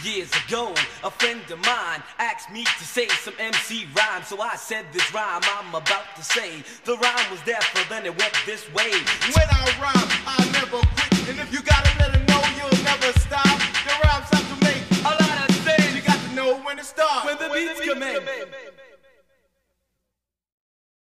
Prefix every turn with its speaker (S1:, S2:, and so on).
S1: years ago, a friend of mine asked me to say some MC rhyme. So I said this rhyme I'm about to say. The rhyme was there, but then it went this way.
S2: When I rhyme, I never quit. And if you gotta let it know, you'll never